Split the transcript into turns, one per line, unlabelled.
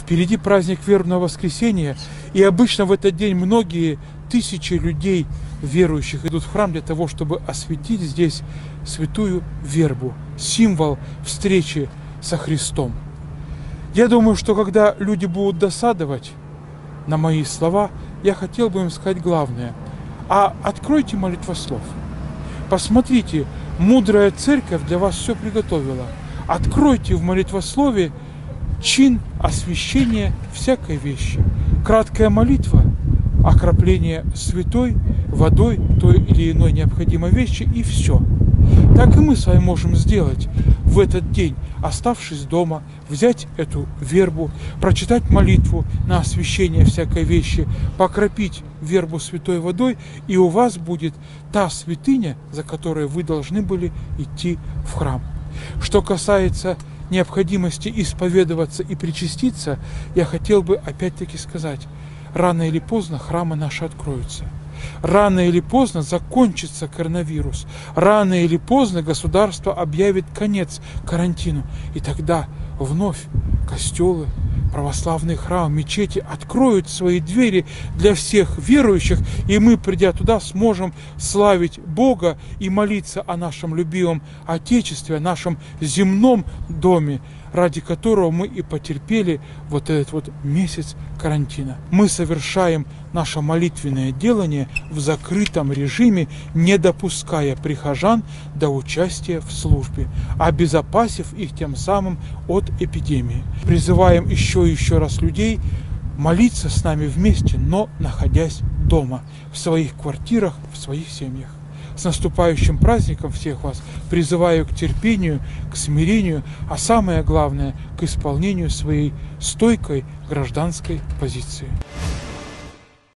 Впереди праздник Вербного воскресенья, и обычно в этот день многие тысячи людей, верующих, идут в храм для того, чтобы осветить здесь святую вербу, символ встречи со Христом. Я думаю, что когда люди будут досадовать на мои слова, я хотел бы им сказать главное. А откройте молитвослов. Посмотрите, мудрая церковь для вас все приготовила. Откройте в молитвослове чин освящения всякой вещи. Краткая молитва, окропление святой водой той или иной необходимой вещи, и все. Так и мы с вами можем сделать в этот день, оставшись дома, взять эту вербу, прочитать молитву на освящение всякой вещи, покропить вербу святой водой, и у вас будет та святыня, за которой вы должны были идти в храм. Что касается необходимости исповедоваться и причаститься, я хотел бы опять-таки сказать, рано или поздно храмы наши откроются. Рано или поздно закончится коронавирус. Рано или поздно государство объявит конец карантину. И тогда вновь костелы, православные храмы, мечети откроют свои двери для всех верующих, и мы, придя туда, сможем славить Бога и молиться о нашем любимом Отечестве, о нашем земном доме, ради которого мы и потерпели вот этот вот месяц карантина. Мы совершаем наше молитвенное делание в закрытом режиме, не допуская прихожан до участия в службе, обезопасив их тем самым от эпидемии. Призываем еще раз людей молиться с нами вместе, но находясь дома, в своих квартирах, в своих семьях. С наступающим праздником всех вас призываю к терпению, к смирению, а самое главное, к исполнению своей стойкой гражданской позиции.